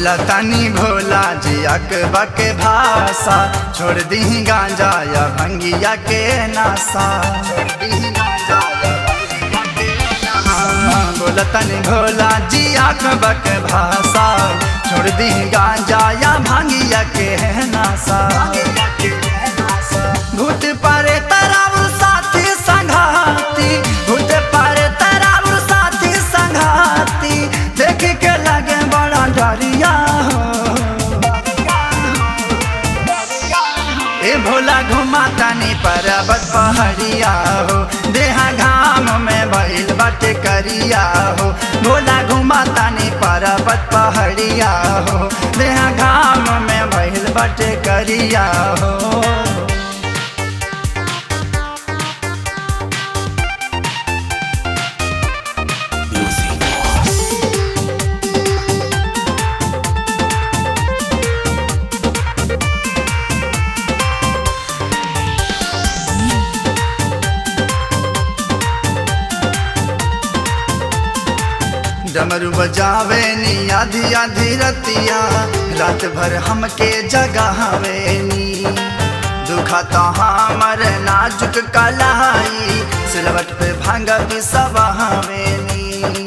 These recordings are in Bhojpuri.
बोला तानी भोला जी अकबा के भाषा, छोड़ दी गांजा या भंगिया के नासा। बोला तानी भोला जी अकबा के भाषा, छोड़ दी गांजा या भंगिया के नासा। भूत पारे तराव साथी संघाती, भूत पारे तराव साथी संघाती, देख के लगे बड़ा डरिया हो। ए भोला घुमातानी पर्वत पहाड़िया हो, देहा घाम में भइल बाटे करिया हो। भोला घुमातानी पर्वत पहाड़िया हो, देहा घाम में भइल बाटे करिया हो। डमरू बजावे नी आधी आधी रतिया, रात भर हमके जगावे नी। दुखाता हमर नाजुक कलाई, सिलवट पे भांग पिसवावे नी।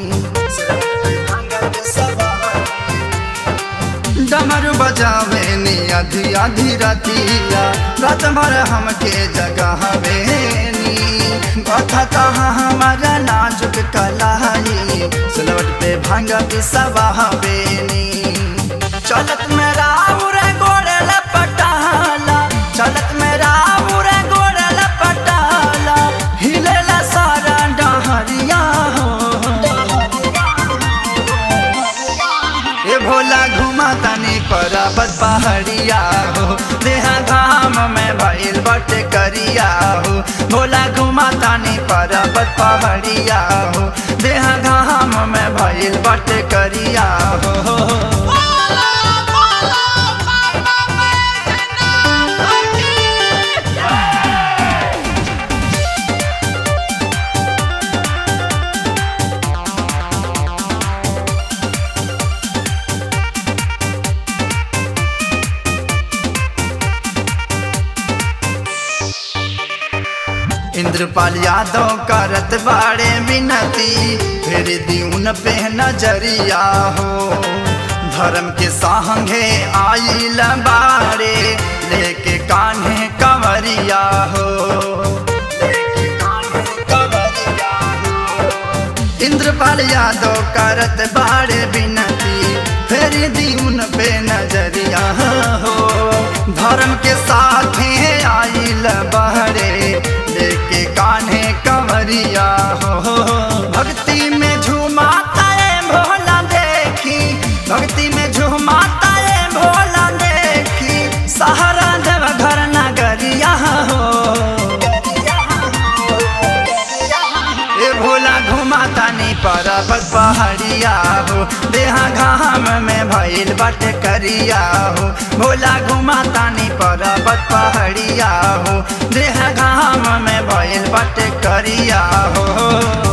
डमरू बजावे नी आधी आधी रतिया, रात भर हमके जगावे नी। दुखाता हमर नाजुक कलाई, सिलवट पे भांग पिसवावे नी। चलत में राउर गोड़ लपटाला, चलत में राउर गोड़ लपटाला, हिलेला सारा डहरिया हो। ए भोला घुमातानी पर्वत पहाड़िया हो, देहा घाम में भइल बाटे करिया हो। भोला घुमातानी पर्वत पहाड़िया हो, देहा घाम में भइल बाटे करिया हो। इंद्रपाल यादव करत बाड़े मिनती, फिर दीउन पे नजरिया हो। धर्म के सांगे आइल बाड़े, लेके कान्हे कंवरिया हो। इंद्रपाल यादव करत बाड़े बिनती, फिर दीउन पे नजरिया हो। धर्म के साथे आइल बाड़े, लेके कान्हे कंवरिया हो। भक्ति में झूमाता है भोला देखी, भक्ति में झूमाता है भोला देखी, सहारा देव घर नगरिया हो। ए भोला घुमातानी पर्वत पहाड़िया हो, देहा घाम में भइल बाटे करिया हो। भोला घुमातानी पर्वत पहाड़िया हो, देहा घाम में भइल बाटे करिया हो।